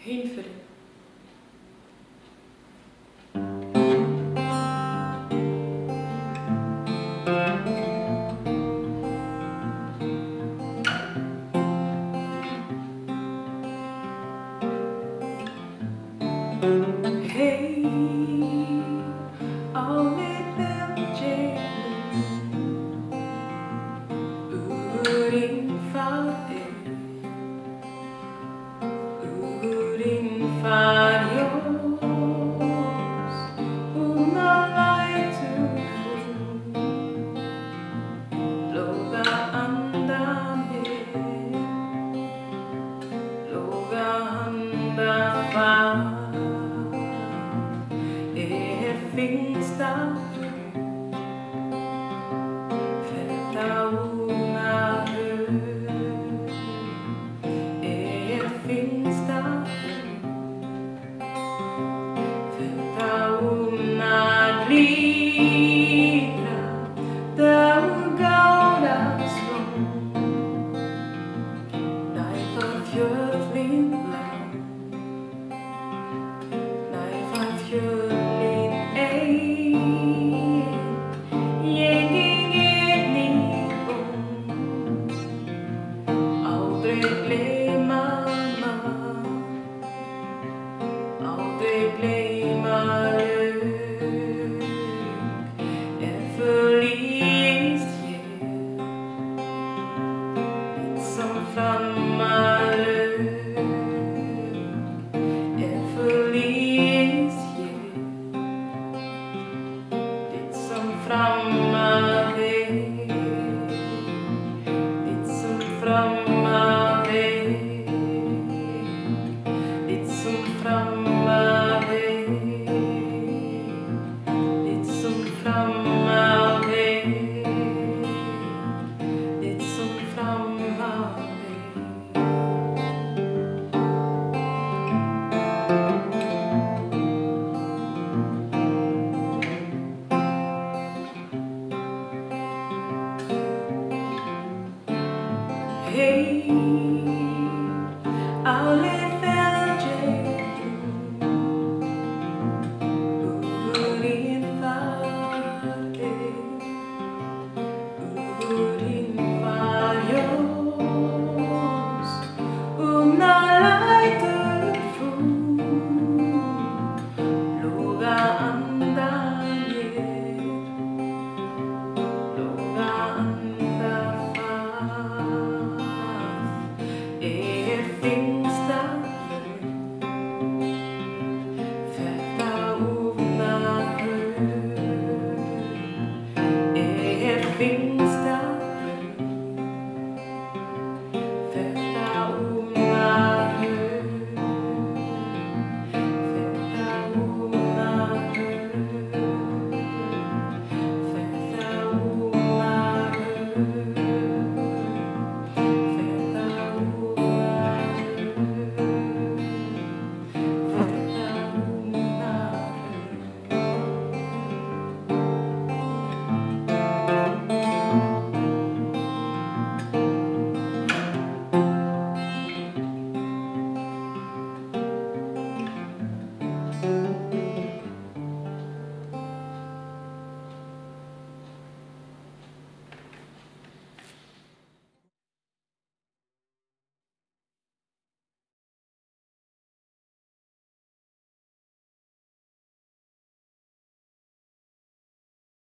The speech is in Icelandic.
Heimförin. Hey, á liðum djegum, hugurinn faðir, hugurinn far ljós, úfna lætur Loga handa Loga handa þyngsta Þetta úfna þyngsta Þetta úfna Glitrar, dögg, gárast Gnæfa fjöllin Gnæfa fjöllin Einni, Aldrei gleyma, Aldrei gleyma Löng, lýist som framma Löng, lýist som framma som framma som framma som framma som framma Hey, á leið